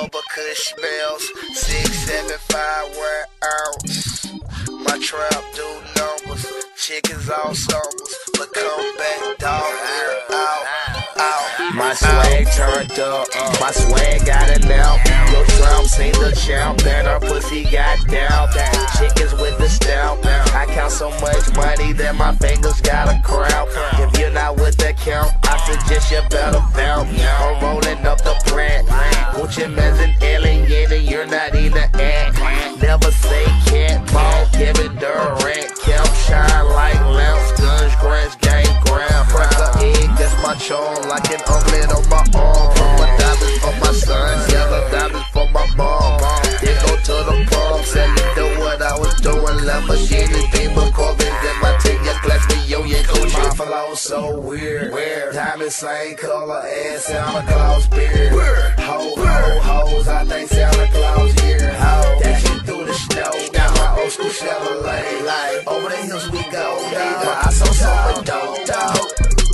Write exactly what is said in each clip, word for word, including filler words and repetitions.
bubble kush smells. Six, seven, five, where ounce. My trap do numbers. Chickens all stumbles. But come back, dog, we're out, out. My swag turned up. My swag got it now. Lil' Trump seen the champ. And her pussy got down. Chickens with the stamp. I count so much money that my fingers got a cramp. If you're not with the count, I suggest you better bounce. I'm rolling up the plant. Gucci man's an alien and you're not in the act. Never say can't ball. Kevin Durant. Camp shine like lamps. Guns, grants, gang, gram. Crack a egg, that's my charm. Like an omelet on my arm. Purple diamonds for my sons. Yellow diamonds for my mom. Then go to the pub. Selling do what I was doing. Lamborghini, Beamer, Corvette. Then my ten-year class with yo-yo Gucci. My flow so weird. Weird. Diamonds same color as Santa Claus beard. Ho, ho, hoes. I think Santa Claus here. Ho. Dashing through the snow. Got my old school Chevrolet. Like, over the hills we go. I saw so dope, dope.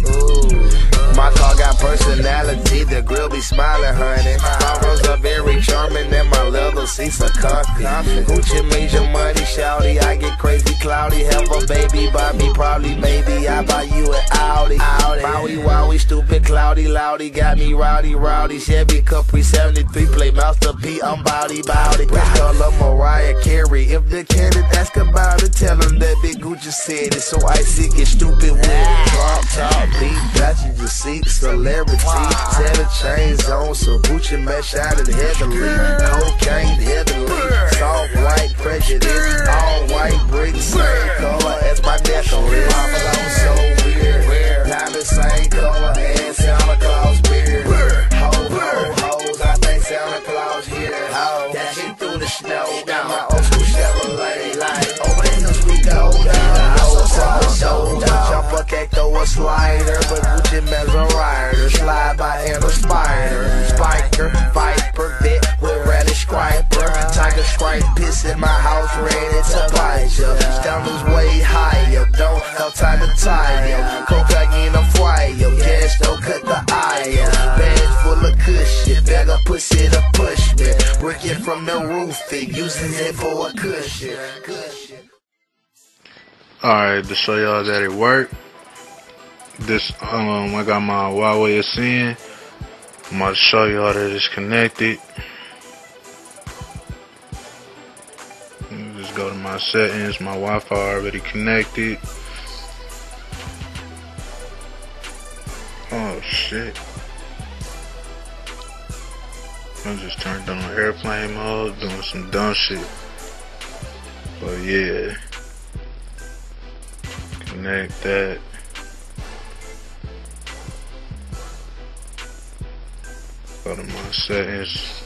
My car got personality, the grill be smiling, honey. My roads are very charming and my leather seats are comfy. Gucci major money, shouty, I get crazy cloudy. Have a baby by me, probably, maybe I buy you an Audi. Maui, wowie, stupid, cloudy, loudy, got me rowdy, rowdy. Chevy Capri seventy-three, play Master P, I'm bowdy, bowdy. Rich color Mariah Carey, if the candidate ask about it, tell them that Big Gucci said it. So icy, get stupid with it. Drop top, beat, passenger seat. Celebrity, seven chains on, so Gucci man shining heavily. Cocaine heavily, soft white prejudice, all white bricks, same color as my necklace. My flow so weird, diamond same color as Santa Claus beard. Ho, ho, hoes, I think Santa Claus here. Dashing through the snow, got my old school Chevrolet. Like, over the hills we go, down. So jumper can't throw a slider, but Gucci man's a rider. Slide by and a spider. Spiker, viper, vet with relish striper. Tiger stripe, piss in my house, ready to bite ya. Standards way higher, don't have time to tie ya. Cocaine a fire, gas don't cut the iron. Bags full of cushion, bag of pussy to push me. Working from the roof, using it for a cushion. Alright, to show y'all that it worked, this, um, I got my Huawei Attain. I'm about to show y'all that it's connected. Just go to my settings, my Wi-Fi already connected. Oh shit. I just turned on airplane mode, doing some dumb shit. But yeah. Connect that. Go to my settings.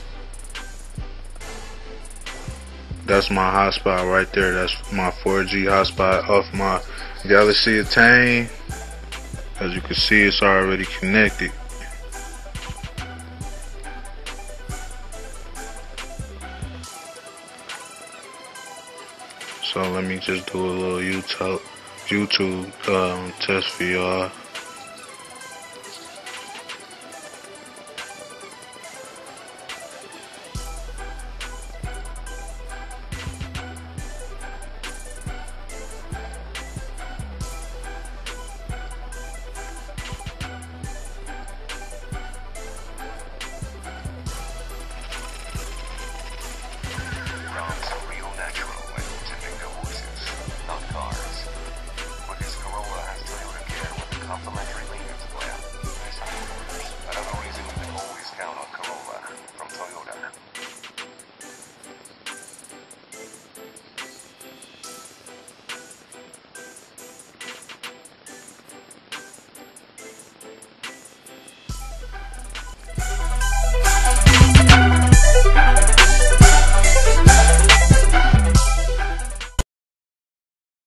That's my hotspot right there. That's my four G hotspot off my Galaxy Attain. As you can see, it's already connected. So let me just do a little YouTube. YouTube um, test for y'all.